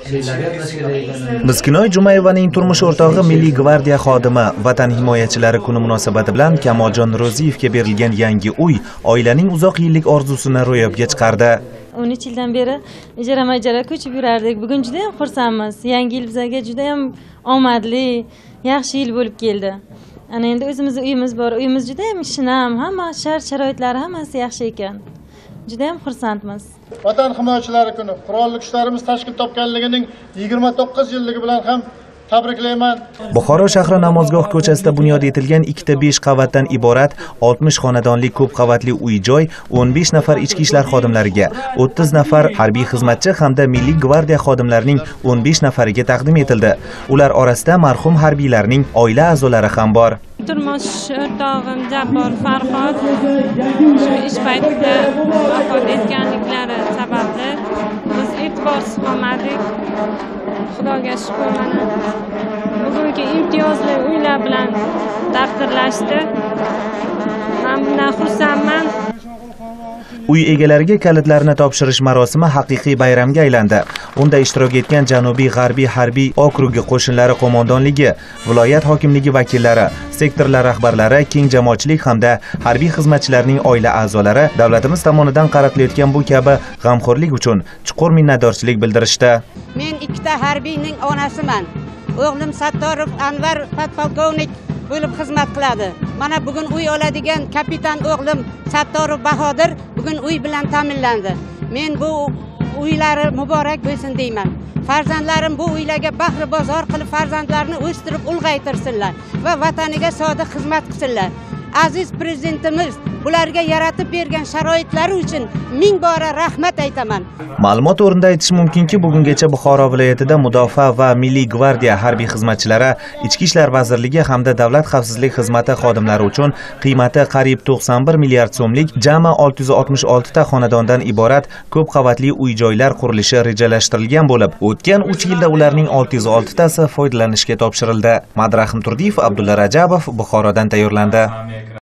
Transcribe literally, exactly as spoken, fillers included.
Miskinoy Jumayevaning turmush o'rtog'i Milliy gvardiya xodimi. Vatan himoyachilari kuni munosabati bilan Kamoljon Ro'ziyevga berilgan yangi uy oilaning uzoq yillik orzusini ro'yobga chiqardi. o'n uch yildan beri ijara-majara ko'chib yurardik. Bugun juda ham xursandmiz. Yangi yil bizga juda ham omadli, yaxshi yil bo'lib keldi. Ana endi o'zimizning uyimiz bor. Uyimiz juda ham shinam, hamma shart-sharoitlari hammasi yaxshi ekan. Juda ham xursandmiz. Vatan himoyachilari kuni qurolli kuchlarimiz tashkil topganligining yigirma to'qqiz yilligi bilan ham tabriklayman. Buxoro shahri Namozgoh ko'chasida bunyod etilgan ikkita besh qavatdan iborat oltmish xonadonli ko'p qavatli uy-joy o'n besh nafar ichki ishlar xodimlariga, o'ttiz nafar harbiy xizmatchi hamda Milliy gvardiya xodimlarining o'n besh nafariga taqdim etildi. Ular orasida marhum harbiylarning oila a'zolari ham bor. Turmush o'rtog'im Jabbor Farhod shu ish paytida vafot etganliklari sababli biz e'tiborsiz qolmadik. Xudoga shukr, mana bugungi imtiyozli uylar bilan taqdirlashdi. Men bundan xursandman. Uy egalariga kalitlarni topshirish marosimi haqiqiy bayramga aylandi. Unda ishtirok etgan Janubiy G'arbiy harbiy okrugi qo'shinlari qo'mondonligi, viloyat hokimligi vakillari, sektorlar rahbarlari, keng jamoatchilik hamda harbiy xizmatchilarning oila a'zolari davlatimiz tomonidan qaratilayotgan bu kabi g'amxo'rlik uchun chuqur minnatdorchilik bildirishdi. Men ikkita harbiyning onasiman. O'g'lim Sattorov Anvar podpolkovnik bo'lib xizmat qiladi. Mana bugun uy oladigan kapitan o'g'lim Sattorov Bahodir bugun uy bilan ta'minlandi. Men bu uylari muborak bo'lsin deyman. Farzandlarim bu uylarga bahri bozor qilib farzandlarini o'stirib ulg'aytirsinlar va vataniga sodiq xizmat qilsinlar. Aziz prezidentimiz ularga yaratib bergan sharoitlari uchun ming bora rahmat aytaman. Ma'lumot o'rnida aytish mumkinki, bugungacha Buxoro viloyatida Mudofaa va Milliy gvardiya harbiy xizmatchilari, Ichki ishlar vazirligi hamda Davlat xavfsizlik xizmati xodimlari uchun qiymati qariyb to'qson bir milliard so'mlik jami olti yuz oltmish olti ta xonadondan iborat ko'p qavatli uy-joylar qurilishi rejalashtirilgan bo'lib, o'tgan uch yilda ularning olti yuz olti tasi foydalanishga topshirildi. Madrahim Turdiyev, Abdulla Rajabov, Buxorodan tayyorlandi.